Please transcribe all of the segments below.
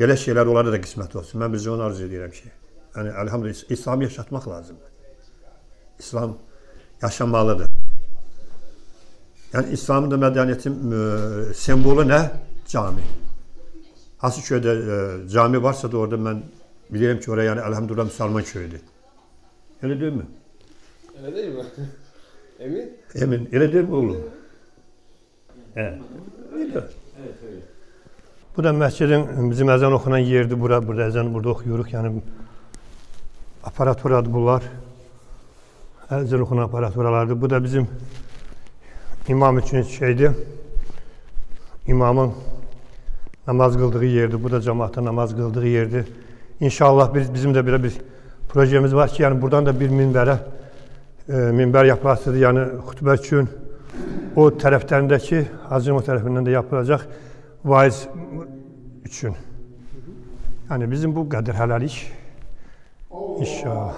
Belə şeylər onlara da qismət olsun. Mən bizə onu arzu edirəm ki, yəni elhamdülillah İslamı yaşatmaq lazımdır. İslam yaşanmalıdır. Yəni İslamın da mədəniyyətin simvolu nə? Cami. Hansı köydə cami varsa da orada mən bilirəm ki, oraya yəni elhamdülillah müsəlman köyüdür. Elə deyil mi? Elə deyil mi? Emin? Emin. Elə deyil mi oğlum? Evet. Evet. Bu da məscidin bizim əzan oxunan yerdir. Burada əzanı burada oxuyuruq. Yəni aparaturadır bunlar. Əzan oxunan aparaturalardır. Bu da bizim imam üçün şeydir. İmamın namaz qıldığı yerdir. Bu da cemaatın namaz qıldığı yerdir. İnşallah bizim də belə bir projemiz var ki, yəni buradan da bir minbər yapılasıdır. Yəni xutbə üçün o tərəflərindəki, Hacı o tərəfindən də yapılacaq vaiz üçün. Yəni bizim bu qədər hələlik inşallah.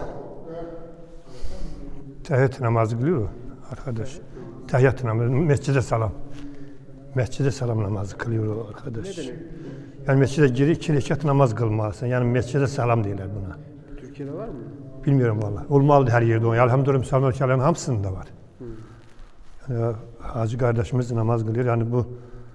Təhiyyat namazı qılıyor arkadaş. Təhiyyat namazı, məscidə salam. Məscidə salam namazı qılıyor arkadaş. Yəni məscidə girib 2 rəkat namaz qılmalısan. Yəni məscidə salam deyirlər buna. Türkiye'de var mı? Bilmiyorum vallahi. Olmalıdır hər yerdə o. Elhamdülillah Müslüman ölkələrin hamısında var. Yəni Hacı qardaşımız namaz qılır. Yəni bu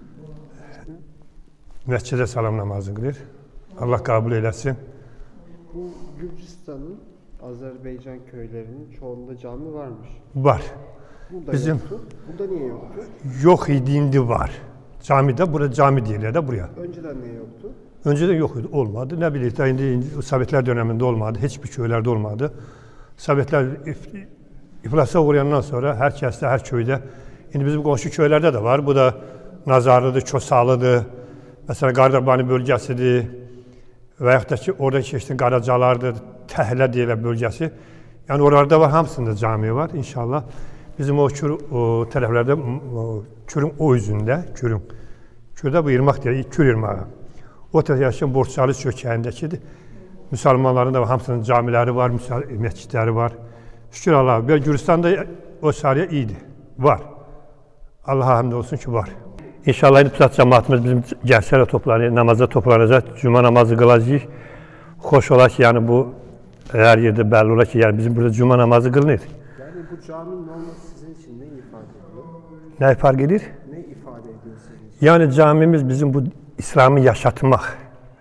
məscidə salam namazı qılır. Allah qəbul eləsin. Bu Gürcistan'ın Azerbaycan köylerinin çoğunda cami varmış. Var. Burada bizim yoktu. Burada niye yoktu? Yok idi, indi var. Camide, burada cami deyirlər də buraya. Önceden niye yoktu? Önceden yok idi, olmadı. Ne bileyim, indi Sovetler döneminde olmadı, hiçbir köylerde olmadı. Sovetler iflasa uğrayandan sonra herkeste, her köyde, indi bizim komşu köylerde de var. Bu da Nazarlı'dır, Çosalı'dır, mesela Qardabani bölgəsidir və yaxud da ki, oradakı işte Qaracalardır, Təhlə deyirlər bölgəsi. Yani oralarda var, hamısında cami var inşallah. Bizim o tərəflərdə, Kürün o üzündə, Kürdə bu irmaq deyir, Kür irmağı. O tərəf yaşayan Borçalı çökəyindəkidir. Müsəlmanların da hamısının camiləri var, məscidləri var. Şükür Allah'a. Böyle Gürcistan'da o sarıya iyiydi. Var. Allah'a hamd olsun ki var. İnşallah İntifat cemaatimiz bizim gənclərlə toplanır, namazda toplanacaq, cuma namazı qılacaq. Xoş olar ki, yəni bu hər yerdə bəlli olar ki, yəni bizim burada cuma namazı qılınır. Yani bu caminin olması sizin için ne ifade ediyor? Ne fark edir? Ne ifade ediyor sizin için? Yani camimiz bizim bu İslam'ı yaşatmaq.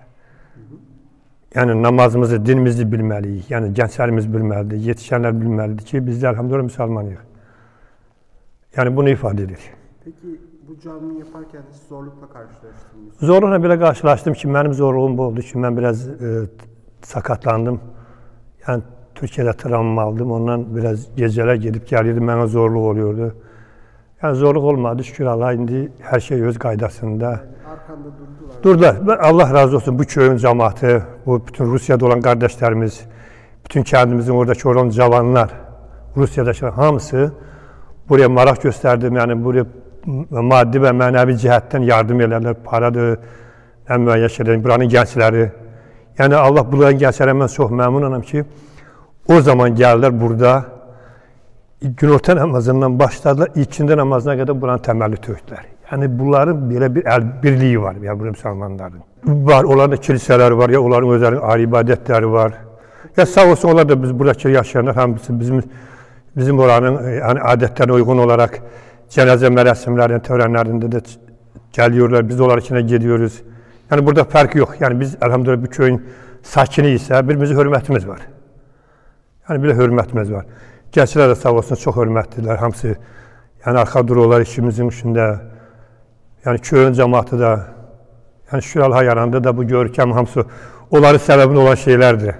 Yani namazımızı, dinimizi bilməliyik. Yəni gənclərimiz bilməlidir, yetişənlər bilməlidir ki, biz də elhamdülillah müsəlmanıyıq. Yəni bunu ifade edir. Peki bu camiyi yaparken hiç zorlukla karşılaştınız? Zorluqla belə qarşılaşdım ki, mənim zorluğum bu oldu ki, mən biraz sakatlandım. Yəni Türkiye'də travma aldım, ondan biraz gecələr gedib gəlirdim, mənə zorluq oluyordu. Yəni zorluq olmadı, şükür Allah, indi hər şey öz qaydasında. Arkanda durdular. Durdular. Allah razı olsun bu köyün cemaatı, bu bütün Rusya'da olan kardeşlerimiz, bütün kendimizin oradaki olan cavanlar, Rusya'daki hamısı buraya maraq gösterdim. Yani buraya maddi ve mənəvi cihətdən yardım ederler. Paradır, ən müəyyən şeylər, buranın gəncləri. Yani Allah bunların gənclərə mən çox məmnunam ki, o zaman geldiler burada, günorta namazından başladılar, ikindi namazına kadar buranın təməlli tökdülər. Yani bunların böyle bir birliği var, ya bu Müslümanların. Var, onların da kiliseler var, ya onların özlerinin ayrı ibadetleri var. Ya sağ olsun onlar da biz buradaki yaşayanlar hamısı bizim oranın yani adetlerine uygun olarak cenaze merasimlerinin, törenlerinde de geliyorlar. Biz onlar içine gidiyoruz. Yani burada fark yok. Yani biz elhamdülillah bu köyün sakiniyiz. Birbirimize hürmetimiz var. Yani bir de hürmetimiz var. Gençler de sağ olsun çok hürmetliler. Hamısı yani arka duruyorlar işimizin içinde. Yani köyün cemaati da, yani şükür Allah'a yarandı da bu görkem hamısı onların sebebinde olan şeylerdir.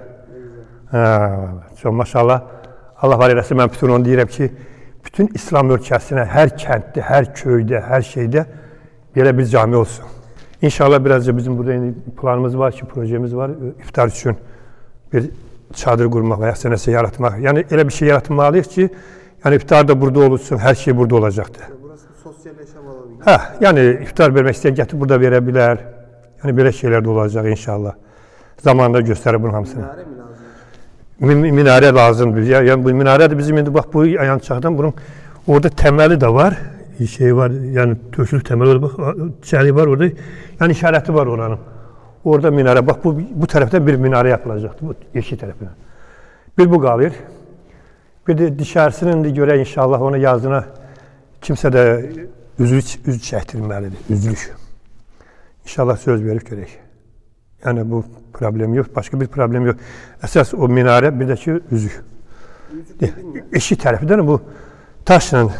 Çok maşallah. Allah var eylesin, ben bütün onu deyirəm ki, bütün İslam ölkəsinə, her kentte, her köyde, her şeyde böyle bir cami olsun. İnşallah birazca bizim burada planımız var ki, projemiz var. İftar için bir çadır kurmak veya senesi yaratmak. Yani öyle bir şey yaratmalıyız ki, yani iftar da burada olursun, her şey burada olacaktı. Burası sosyal yaşam alanı. Yani iftar vermek isteyen getirip burada verebilir. Yani böyle şeyler de olacak inşallah. Zamanında gösterir bunun hamısını. Minare mi lazım? Minare lazımdır. Yani bu minare de bizim indi bak bu yançaqdan bunun orada temeli de var. Şey var yani tökülük temeli var. Bak çeli var orada. Yani işareti var oranın. Orada minare, bak bu taraftan bir minare yapılacaktı, bu yeşil tarafına. Bir bu kalır. Bir de dışarısının da göre inşallah onu yazdığına kimse de üzü çektirmelidir, üzülüş. İnşallah söz verip görək. Yani bu problem yok, başka bir problem yok. Esas o minare, bir de ki üzük. Eşi tarafından bu taşla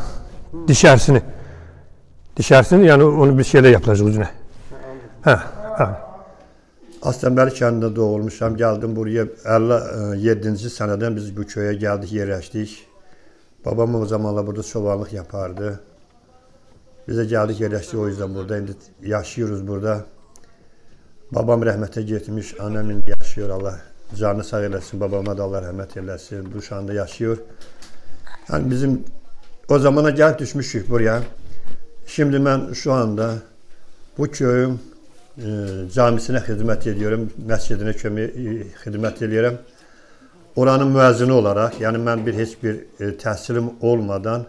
dışarısını yani onu bir şeyle yapılacak üzerine. Aslenbeli kəndində doğulmuşam, geldim buraya 57-ci seneden biz bu köye geldik, yerleştik. Babam o zamanlar burada çobanlık yapardı. Biz de geldik, yerleştik, o yüzden burada. Şimdi yaşıyoruz burada. Babam rəhmətə getmiş, annem indi yaşıyor, Allah canını sağ eləsin, babama da Allah rəhmət eləsin. Bu şu anda yaşıyor. Yani bizim o zamana gelip düşmüşük buraya. Şimdi ben şu anda bu köyün camisine hizmet ediyorum, mescidine hizmet ediyorum. Oranın müezzini olarak, yani ben hiçbir təhsilim olmadan,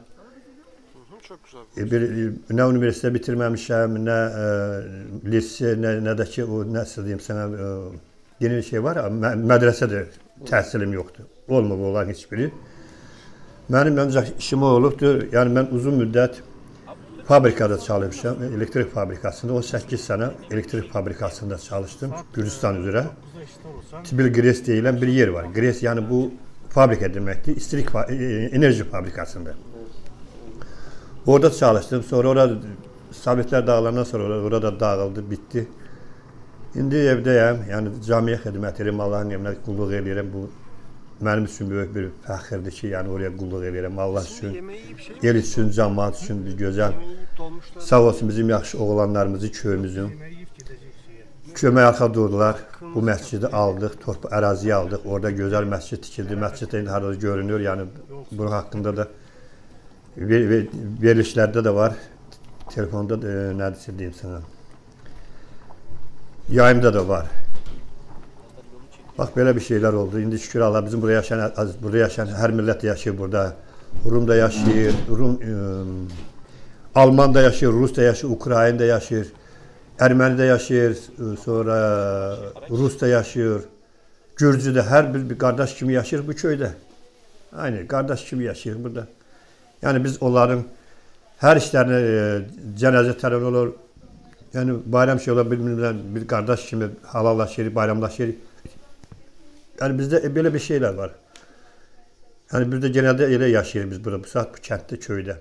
ne üniversite bitirmemişim, ne lise, ne de ki o nasıl diyeyim sana, yeni bir şey var ya, medresede təhsilim yoktu. Olmadı olan hiçbiri. Benim ancak işim olubdu, yani ben uzun müddet fabrikada çalışmışım, elektrik fabrikasında. 18 sene elektrik fabrikasında çalıştım, Gürcistan üzere. Tibil Gres deyilen bir yer var. Gres yani bu fabrika demekti, enerji fabrikasında. Orada çalıştım, sonra orada Sovyetler dağılandan sonra orada dağıldı, bitti. Şimdi evdeyim, yani camiye hizmet ederim, Allah'ın emrine kulluk ederim. Bu benim için büyük bir fəxirdir ki, yani oraya kulluk ederim. Allah için, el için, cemaat için bir güzel. Sağ olsun bizim yaxşı oğlanlarımızı, köyümüzün. Kömək arxa durdular. Bu məscidi aldıq, əraziyi aldıq. Orada gözəl məscid tikildi. Məscid indi harada görünür. Yani bunun hakkında da verilişlerde de var. Telefonda da neredeyse diyeyim sana. Yayımda da var. Bak böyle bir şeyler oldu. Şimdi şükür Allah bizim burada yaşayan her millet yaşıyor burada. Rum'da yaşıyor, Alman'da yaşıyor, Rus'ta yaşıyor, Ukrayna'da yaşıyor, Ermeni'de yaşıyor, sonra Rus'ta yaşıyor, Gürcü'de her bir kardeş kimi yaşıyor bu köyde. Aynı kardeş kimi yaşıyor burada. Yani biz onların her işlerine cenaze terör olur, yani bayram şey olur, bir kardeş kimi halallaşır, bayramlaşır. Yani bizde böyle bir şeyler var. Yani biz de genelde öyle yaşıyoruz biz burada, bu saat bu kentte, köyde.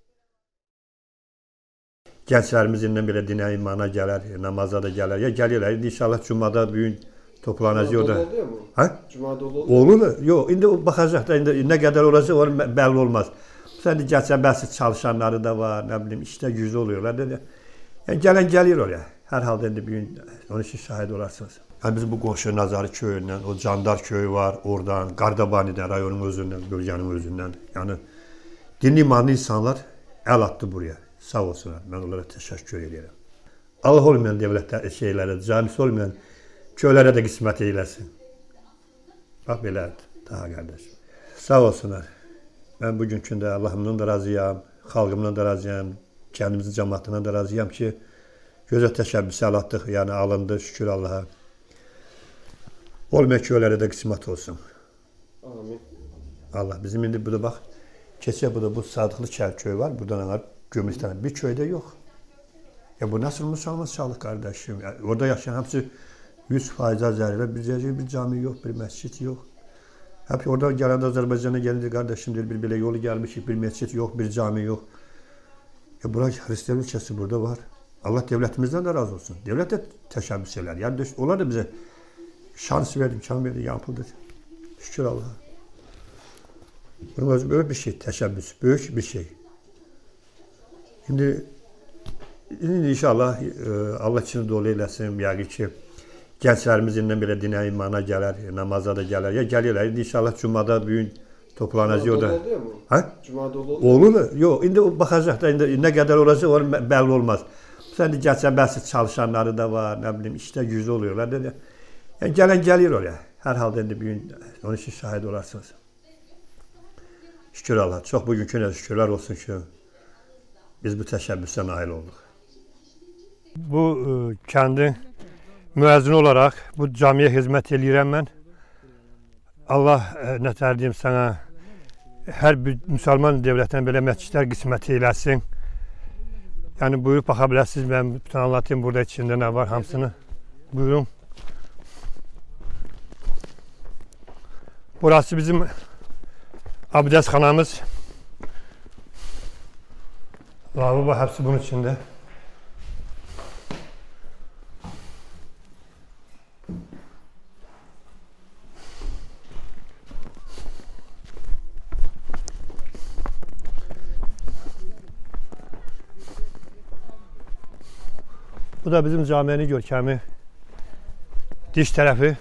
Gençlerimiz indən belə dinə imana gələr, namaza da gələr. Ya gəlirlər, inşallah Cuma'da bugün toplanacaq orada. Cuma dolu oluyor mu? Ha? Cuma dolu oluyor mu? Olur mu? Yok, indi baxacaq da, indi nə qədər olacaq, o belli olmaz. Sən de gəlsən, bəzi çalışanları da var, nə bilim, işte güclü oluyorlar. Yani gələn gəlir oraya. Hər halda indi bugün onun için şahid olarsınız. Yani bizim bu qonşu Nazarı köyündən, o Candar köyü var, oradan, Qardabani'dən, rayonun özündən, bölgenin özündən. Yani dinli imanlı insanlar el attı buraya. Sağ olsunlar. Ben onlara teşekkür ederim. Allah olmayan devletler şeylere, camisi olmayan köylere de kısmet eylesin. Bak böyle daha kardeş. Sağ olsunlar. Ben bugünkünde Allah'ımdan da razıyam, halkımdan da razıyam, kendimizin cemaatinden de razıyam ki göze teşebbüsü attık, yani alındı şükür Allah'a. Olmayan köylere de kısmet olsun. Amin. Allah bizim indi burada bak, keçe burada bu Sadıklı köyü var, buradan anar. Gümüşhane bir köyde yok. Ya bu nasıl Müslümanlık kardeşim? Yani orada yaşayan hepsi 100% Azeri bir cami yok, bir mescit yok. Hep orada gelen Azerbaycan'a gelince kardeşim diyor, bir bile yolu gelmiş, bir mescit yok, bir cami yok. Ya burası Hristiyan ülkesi burada var. Allah devletimizden de razı olsun. Devlet de teşebbüs eder. Yani onlar da bize şans verdi, imkan verdi, yapıldı. Şükür Allah'a. Bunun böyle bir şey, teşebbüs, büyük bir şey. Şimdi inşallah Allah için dolu eylesin, yani ki gençlerimiz indən belə dinə imana gələr, namaza da gələr. Ya gəlirlər, inşallah Cuma'da bugün toplanacaq Cuma orada. dolu oluyor mu? Ha? Cuma dolu oluyor Olur mu? Yok, indi baxacaq da, indi nə qədər olacaq, o belli olmaz. Sən də gəlsən, bəzi çalışanları da var, nə bilim, işte güclü oluyorlar. Yani gələn gəlir oraya. Hər halda indi bugün onun için şahid olarsınız. Şükür Allah, çox bugünkü şükürlər olsun ki, biz bu teşebbüse nail olduk. Bu kendi müəzzin olaraq bu camiyə xidmət eləyirəm mən. Allah nətər deyim sənə, hər bir müsəlman dövlətdən belə məscidlər qismət eləsin. Yəni buyurub baxa bilərsiniz, mən bütün anlatayım burada içində nə var hamısını. Buyurun. Burası bizim abdestxanamız. Lavabo hepsi bunun içinde. Bu da bizim caminin görkemi. Diş tarafı.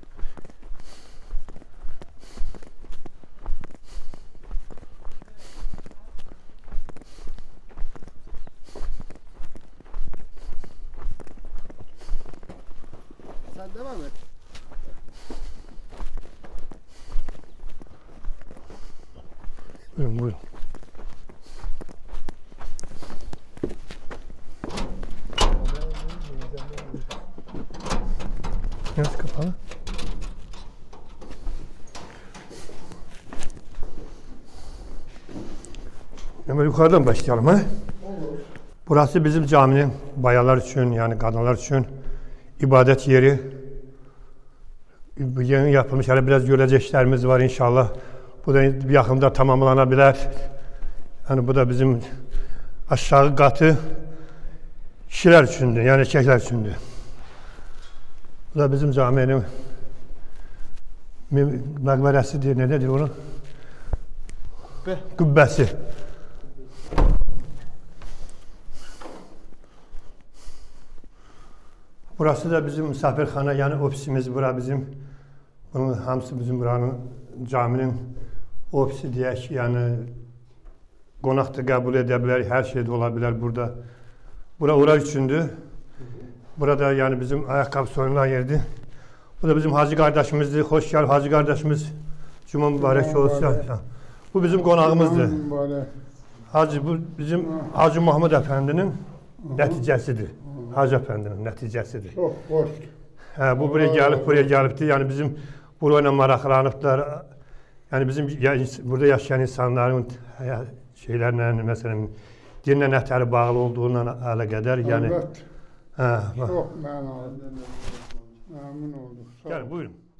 Sen devam et. Buyurun, buyurun. Nasıl kapalı? Hemen yukarıdan başlayalım ha. Burası bizim caminin bayanlar için, yani kadınlar için ibadet yeri. Yeni yapılmış, hani biraz görecek işlerimiz var inşallah. Bu da bir yakında tamamlanabilir. Yani bu da bizim aşağı katı kişiler içindi, yani erkekler içindi. Bu da bizim caminin məqbərəsi deyir, nedir onu? Qübbəsi. Burası da bizim misafirxana, yani ofisimiz bura bizim. Bunun hamısı bizim buranın caminin ofisi deyək, yəni qonaq da qəbul edə bilər, hər şey də ola bilər burada. Bura ora üçündür. Burada yani bizim ayakkabı soyunan yerdi. Bu da bizim hacı kardeşimizdi. Hoş geldin hacı kardeşimiz. Cuma mübarek olsun. Bu bizim konağımızdı. Hacı, bu bizim Hacı Mahmud Efendi'nin neticesidir. Hacı Efendi'nin neticesidir. Çok hoş. Bu buraya gelipti. Yani bizim burayla maraklanıplar. Yani bizim burada yaşayan insanların şeylerle mesela dinle nətəri bağlı olduğundan əlaqədar. Yani Evet. Çok memnun olduk. Gelin buyurun.